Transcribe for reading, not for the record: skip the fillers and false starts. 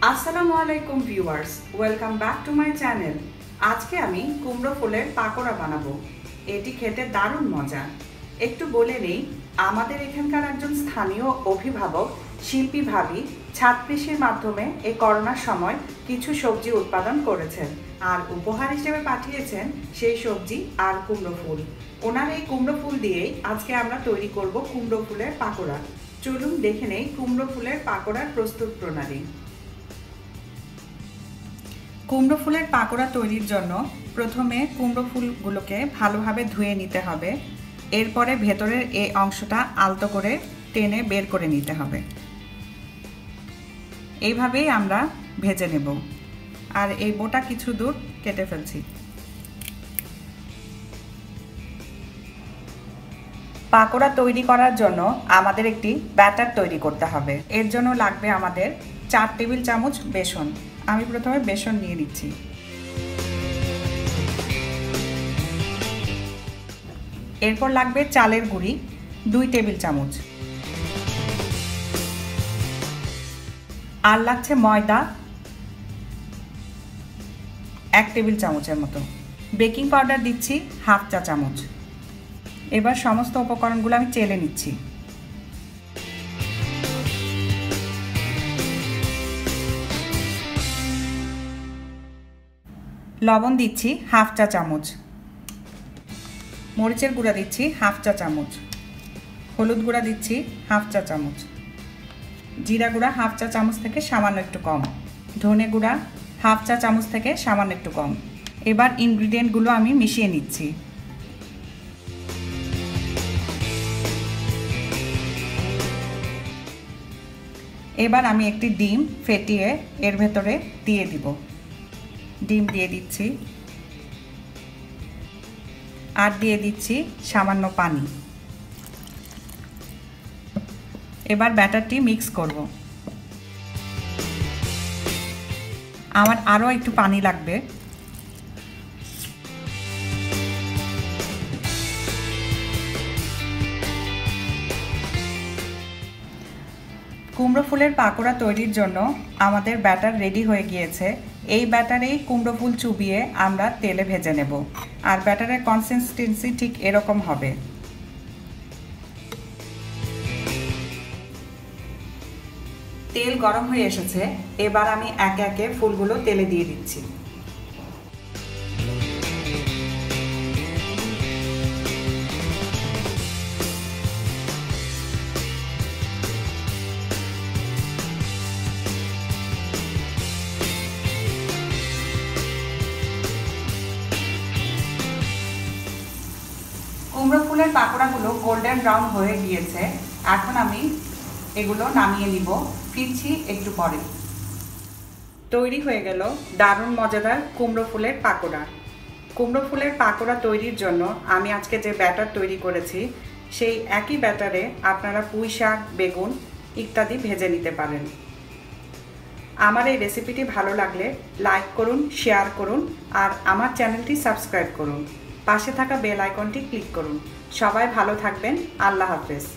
আসসালামু আলাইকুম viewers, welcome back to my channel. আজকে আমি কুমড়ো ফুলের পাকোড়া বানাবো। এটি খেতে দারুণ মজা। একটু বলে নেই, আমাদের এখানকার একজন স্থানীয় অভিভাবক শিল্পী ভাবি ছাদ কৃষির মাধ্যমে এই করোনার সময় কিছু সবজি উৎপাদন করেছেন আর উপহার হিসেবে পাঠিয়েছেন সেই সবজি আর কুমড়ো ফুল। ওনার এই কুমড়ো ফুল দিয়েই আজকে আমরা তৈরি করব কুমড়ো ফুলের পাকোড়া। চলুন দেখে নেই কুমড়ো ফুলের পাকোড়ার প্রস্তুত প্রণালী। কুমড়ো ফুলের পাকোড়া তৈরির জন্য প্রথমে কুমড়ো ফুলগুলোকে ভালোভাবে ধুয়ে নিতে হবে। এরপরে ভেতরের এই অংশটা আলতো করে টেনে বের করে নিতে হবে। এইভাবেই আমরা ভেজে নেব। আর এই বোটা কিছু দূর কেটে ফেলছি। পাকোড়া তৈরি করার জন্য আমাদের একটি ব্যাটার তৈরি করতে হবে। এর জন্য লাগবে আমাদের 4 টেবিল চামচ বেসন। আমি প্রথমে বেসন নিয়ে নিচ্ছি। এরপর লাগবে চালের গুঁড়ি 2 টেবিল চামচ। আর লাগছে ময়দা 1 টেবিল চামচের মতো। বেকিং পাউডার দিচ্ছি 1/2 চা চামচ। এবার সমস্ত উপকরণগুলো আমি চেলে নিচ্ছি। লবণ দিচ্ছি 1/2 চা চামচ। মরিচের গুঁড়া দিচ্ছি 1/2 চা চামচ। হলুদ গুঁড়া দিচ্ছি 1/2 চা চামচ। জিরা গুঁড়া 1/2 চা চামচ থেকে সামান্য একটু কম। ধনে গুঁড়া 1/2 চা চামচ থেকে সামান্য একটু কম। এবার ইনগ্রিডিয়েন্টগুলো আমি মিশিয়ে নিচ্ছি। এবার আমি একটি ডিম ফেটিয়ে এর ভেতরে দিয়ে দিব। ডিম দিয়ে দিচ্ছি আর দিয়ে দিচ্ছি সামান্য পানি। এবার ব্যাটারটি মিক্স করব। আমার আরও একটু পানি লাগবে। কুমড়ো ফুলের পাকোড়া তৈরির জন্য আমাদের ব্যাটার রেডি হয়ে গিয়েছে। এই ব্যাটারেই কুমড়ো ফুল চুবিয়ে আমরা তেলে ভেজে নেব। আর ব্যাটারের কনসিস্টেন্সি ঠিক এরকম হবে। তেল গরম হয়ে এসেছে। এবার আমি একে একে ফুলগুলো তেলে দিয়ে দিচ্ছি। কুমড়ো ফুলের পাকোড়াগুলো গোল্ডেন ব্রাউন হয়ে গিয়েছে। এখন আমি এগুলো নামিয়ে নিব। ফিরছি একটু পরে। তৈরি হয়ে গেল দারুণ মজাদার কুমড়ো ফুলের পাকোড়া। কুমড়ো ফুলের পাকোড়া তৈরির জন্য আমি আজকে যে ব্যাটার তৈরি করেছি সেই একই ব্যাটারে আপনারা পুঁই শাক, বেগুন ইত্যাদি ভেজে নিতে পারেন। আমার এই রেসিপিটি ভালো লাগলে লাইক করুন, শেয়ার করুন আর আমার চ্যানেলটি সাবস্ক্রাইব করুন। পাশে থাকা বেল আইকনটি ক্লিক করুন। সবাই ভালো থাকবেন। আল্লাহ হাফেজ।